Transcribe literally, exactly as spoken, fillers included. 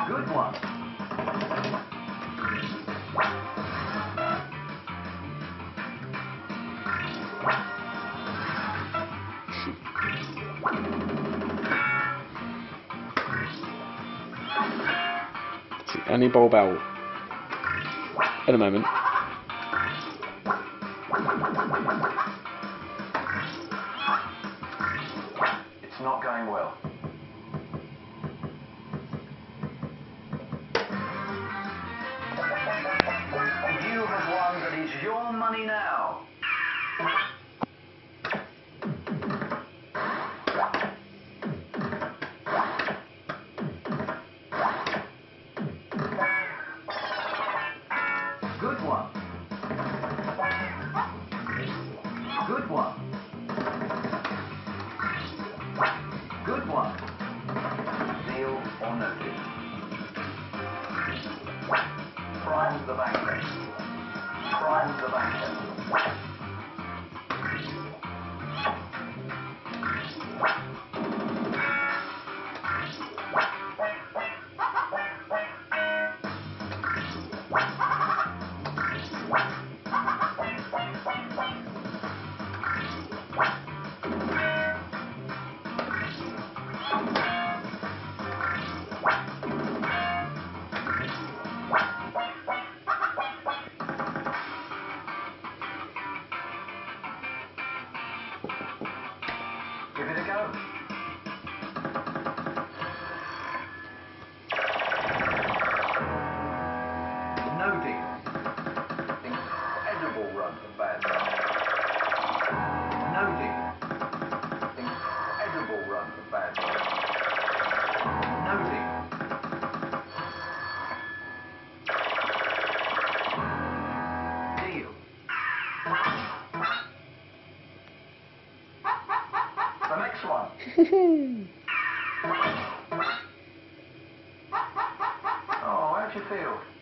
Good one. It's the only bulb out at the moment. It's not going well. You have one that is your money now. Good one. Good one. Good one. Deal or no deal? Prime the banker. Prime the banker. Give it a go. No deal. Incredible run of bad luck. No deal. Incredible run of bad luck. No deal. Deal. The next one. Oh, how'd you feel?